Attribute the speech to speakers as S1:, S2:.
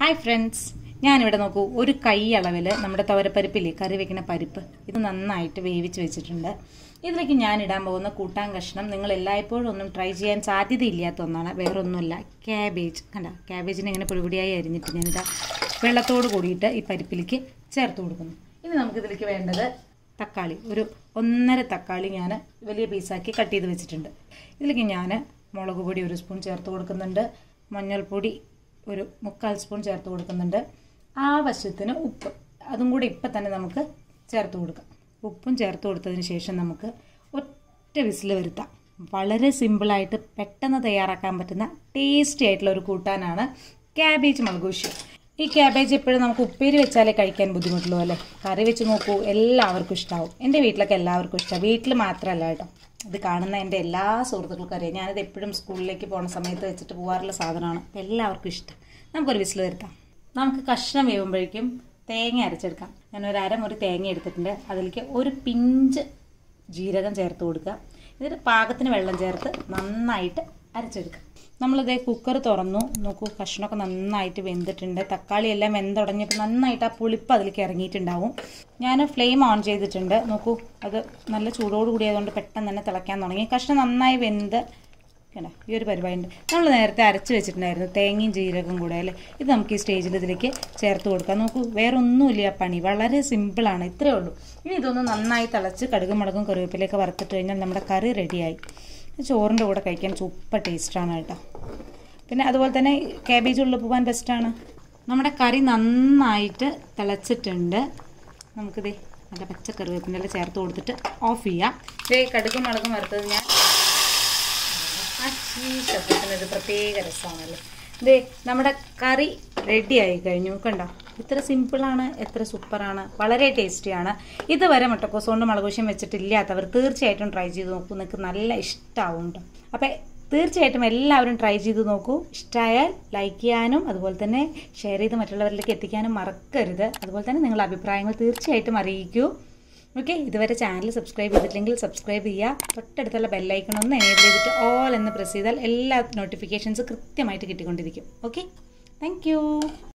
S1: Hi friends, ഞാനിവിടെ നോക്കൂ ഒരു കൈ അളവിൽ നമ്മുടെ തുവരപ്പരിപ്പില്ലേ, കറി വെക്കുന്ന പരിപ്പ്, ഇത് നന്നായിട്ട് വേവിച്ച് വെച്ചിട്ടുണ്ട്. ഇതിലേക്ക് ഞാൻ ഇടാൻ പോകുന്ന കൂട്ടാൻ കഷ്ണം നിങ്ങൾ എല്ലായ്പ്പോഴും ഒന്നും ട്രൈ ചെയ്യാൻ സാധ്യതയില്ലാത്ത ഒന്നാണ്. വേറൊന്നുമല്ല, ക്യാബേജ്. കണ്ട, ക്യാബേജിനെ ഇങ്ങനെ പൊടിപൊടിയായി അരിഞ്ഞിട്ട് ഞാനിതാ വെള്ളത്തോട് കൂടിയിട്ട് ഈ പരിപ്പിലേക്ക് ചേർത്ത് കൊടുക്കുന്നു. ഇനി നമുക്കിതിലേക്ക് വേണ്ടത് തക്കാളി. ഒരു 1.5 തക്കാളി ഞാൻ വലിയ പീസാക്കി കട്ട് ചെയ്ത് വെച്ചിട്ടുണ്ട്. ഇതിലേക്ക് ഞാൻ മുളക് പൊടി 1 സ്പൂൺ ചേർത്ത് കൊടുക്കുന്നുണ്ട്. മഞ്ഞൾപ്പൊടി ഒരു 3/4 സ്പൂൺ ചേർത്ത് കൊടുക്കുന്നുണ്ട്. ആവശ്യത്തിന് ഉപ്പ്, അതും കൂടി ഇപ്പം തന്നെ നമുക്ക് ചേർത്ത് കൊടുക്കാം. ഉപ്പും ചേർത്ത് കൊടുത്തതിന് ശേഷം നമുക്ക് ഒറ്റ വിസിൽ വരുത്താം. വളരെ സിമ്പിളായിട്ട് പെട്ടെന്ന് തയ്യാറാക്കാൻ പറ്റുന്ന ടേസ്റ്റി ആയിട്ടുള്ള ഒരു കൂട്ടാനാണ് ക്യാബേജ് മുളകുശ്യം. ഈ ക്യാബേജ് എപ്പോഴും നമുക്ക് ഉപ്പേരി വെച്ചാലേ കഴിക്കാൻ ബുദ്ധിമുട്ടുള്ളൂ അല്ലേ. കറി വെച്ച് നോക്കൂ, എല്ലാവർക്കും ഇഷ്ടമാവും. എൻ്റെ വീട്ടിലൊക്കെ എല്ലാവർക്കും ഇഷ്ടമാണ്. വീട്ടിൽ മാത്രമല്ല കേട്ടോ, ഇത് കാണുന്ന എൻ്റെ എല്ലാ സുഹൃത്തുക്കൾക്കും അറിയാം. ഞാനിത് എപ്പോഴും സ്കൂളിലേക്ക് പോകുന്ന സമയത്ത് വെച്ചിട്ട് പോകാറുള്ള സാധനമാണ്. എല്ലാവർക്കും ഇഷ്ടം. നമുക്കൊരു വിസിൽ വരുത്താം. നമുക്ക് കഷ്ണം വേവുമ്പോഴേക്കും തേങ്ങ അരച്ചെടുക്കാം. ഞാനൊരു അരമുറി തേങ്ങ എടുത്തിട്ടുണ്ട്. അതിലേക്ക് ഒരു പിഞ്ച് ജീരകം ചേർത്ത് കൊടുക്കുക. ഇതിന് പാകത്തിന് വെള്ളം ചേർത്ത് നന്നായിട്ട് അരച്ചെടുക്കാം. നമ്മളിതേ കുക്കർ തുറന്നു നോക്കൂ, കഷ്ണമൊക്കെ നന്നായിട്ട് വെന്തിട്ടുണ്ട്. തക്കാളി എല്ലാം വെന്തുടങ്ങിയപ്പോൾ നന്നായിട്ട് ആ പുളിപ്പ് അതിലേക്ക് ഇറങ്ങിയിട്ടുണ്ടാവും. ഞാൻ ഫ്ലെയിം ഓൺ ചെയ്തിട്ടുണ്ട്. നോക്കൂ, അത് നല്ല ചൂടോടുകൂടി ആയതുകൊണ്ട് പെട്ടെന്ന് തന്നെ തിളയ്ക്കാൻ തുടങ്ങി. കഷ്ണം നന്നായി വെന്ത് കേട്ടോ, ഈ ഒരു പരിപാടിയുണ്ട്. നമ്മൾ നേരത്തെ അരച്ച് വെച്ചിട്ടുണ്ടായിരുന്നു തേങ്ങയും ജീരകം കൂടെ അല്ലേ. ഇത് നമുക്ക് ഈ സ്റ്റേജിൽ ഇതിലേക്ക് ചേർത്ത് കൊടുക്കാം. നോക്കൂ, വേറെ ഒന്നുമില്ല പണി, വളരെ സിമ്പിളാണ്. ഇത്രയേ ഉള്ളൂ. ഇനി ഇതൊന്ന് നന്നായി തിളച്ച് കടുകും മുളകും കറിവേപ്പിലേക്ക് വറുത്തിട്ട് കഴിഞ്ഞാൽ നമ്മുടെ കറി റെഡിയായി. ചോറിൻ്റെ കൂടെ കഴിക്കാൻ സൂപ്പർ ടേസ്റ്റാണ് കേട്ടോ. പിന്നെ അതുപോലെ തന്നെ ക്യാബേജ് ഉള്ളിൽ പോകാൻ ബെസ്റ്റാണ്. നമ്മുടെ കറി നന്നായിട്ട് തിളച്ചിട്ടുണ്ട്. നമുക്കിത് നല്ല പച്ചക്കറിവേപ്പിൻ്റെ ചേർത്ത് കൊടുത്തിട്ട് ഓഫ് ചെയ്യാം. ഇതേ കടുകും മുളകും വറുത്തത് ഞാൻ ശബ്ദത്തിനൊരു പ്രത്യേക രസമാണല്ലോ. ഇതേ നമ്മുടെ കറി റെഡിയായി കഴിഞ്ഞു. കണ്ടോ, ഇത്ര സിമ്പിളാണ്, എത്ര സൂപ്പറാണ്, വളരെ ടേസ്റ്റിയാണ്. ഇതുവരെ മുട്ടക്കോസ് കൊണ്ട് മുളകുശ്യം വെച്ചിട്ടില്ലാത്തവർ തീർച്ചയായിട്ടും ട്രൈ ചെയ്ത് നോക്കൂ. നിങ്ങൾക്ക് നല്ല ഇഷ്ടമാവും കേട്ടോ. അപ്പം തീർച്ചയായിട്ടും എല്ലാവരും ട്രൈ ചെയ്ത് നോക്കൂ. ഇഷ്ടമായാൽ ലൈക്ക് ചെയ്യാനും അതുപോലെ തന്നെ ഷെയർ ചെയ്ത് മറ്റുള്ളവരിലേക്ക് എത്തിക്കാനും മറക്കരുത്. അതുപോലെ തന്നെ നിങ്ങളുടെ അഭിപ്രായങ്ങൾ തീർച്ചയായിട്ടും അറിയിക്കൂ. ഓക്കെ, ഇതുവരെ ചാനൽ സബ്സ്ക്രൈബ് ചെയ്തിട്ടില്ലെങ്കിൽ സബ്സ്ക്രൈബ് ചെയ്യുക. തൊട്ടടുത്തുള്ള ബെല്ലൈക്കൺ ഒന്ന് എനേബിൾ ചെയ്തിട്ട് ഓൾ എന്ന് പ്രസ് ചെയ്താൽ എല്ലാ നോട്ടിഫിക്കേഷൻസ് കൃത്യമായിട്ട് കിട്ടിക്കൊണ്ടിരിക്കും. Okay, thank you.